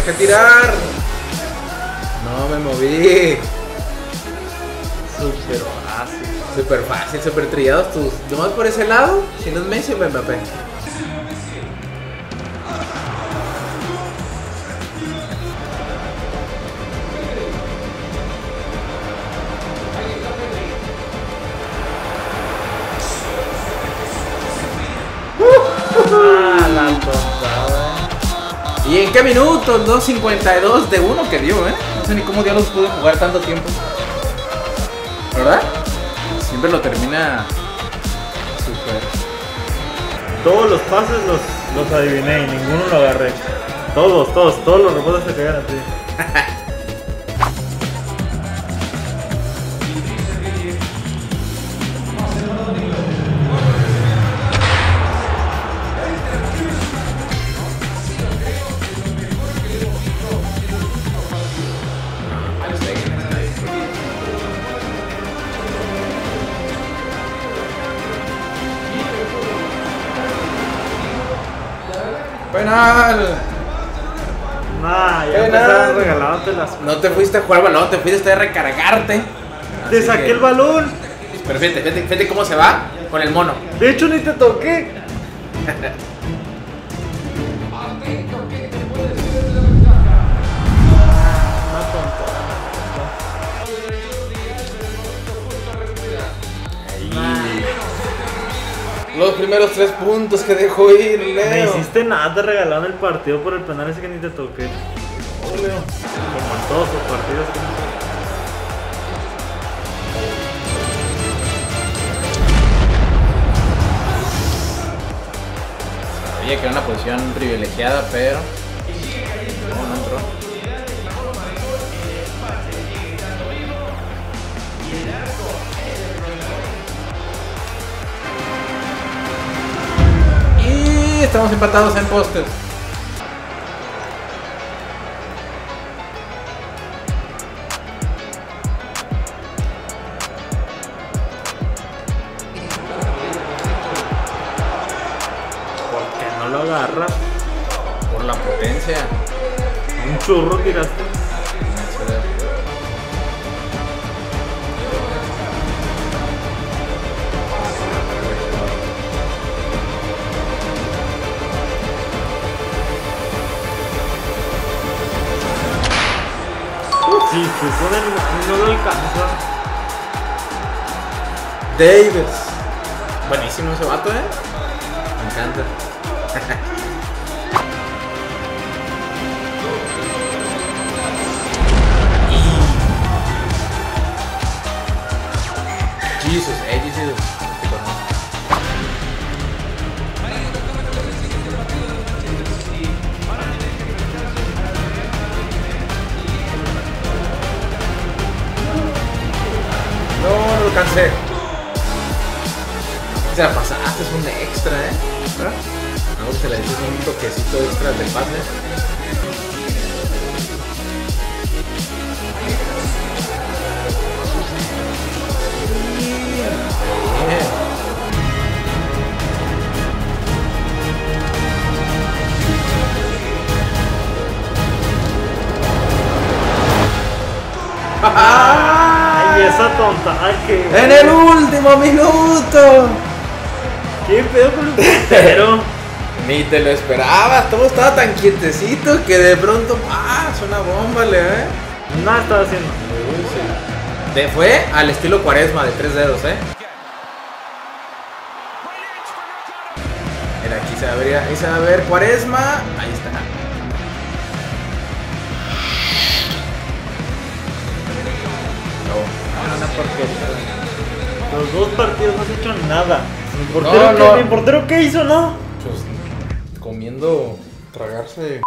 dejé tirar. No me moví. Súper fácil. Súper fácil, súper trillados tus. Nomás por ese lado, si no es Messi o Mbappé. La tonta, ¿Y en qué minuto? 2.52 de uno que dio, No sé ni cómo diablos pude jugar tanto tiempo. ¿Verdad? Siempre lo termina súper. Todos los pases los adiviné y ninguno lo agarré. Todos los rebotes se caían así. ¡Penal! Nah, ya Penal. empezaron regalándote las. No te fuiste a jugar balón, te fuiste a recargarte. Te Así saqué que- el balón. Pero fíjate cómo se va con el mono. De hecho, ni te toqué. Los primeros 3 puntos que dejó ir, Me Leo. hiciste nada, te regalaron el partido por el penal ese que ni te toqué. Oh, Leo. Como en todos sus partidos. Sabía que era una posición privilegiada, pero no entró. Y estamos empatados en postes. ¿Por qué no lo agarras? Por la potencia. Un churro tiraste. Si se pone no lo alcanza. Davis. Buenísimo ese vato, Me encanta. Jesus, Jesus. No lo alcancé. Se la pasaste, es un extra, ¿verdad? Ahora se le dices un toquecito extra del pase. Bien. Ay, esa tonta. Ay, que. En el último minuto. ¿Qué pedo con el portero? Ni te lo esperabas, todo estaba tan quietecito que de pronto, es una bomba, Nada estaba haciendo. Te fue al estilo Cuaresma de 3 dedos, Mira, aquí se va a ver Cuaresma, ahí está. Una porquería. Los dos partidos no has hecho nada. ¿Mi No. portero qué hizo, no? Pues comiendo, tragarse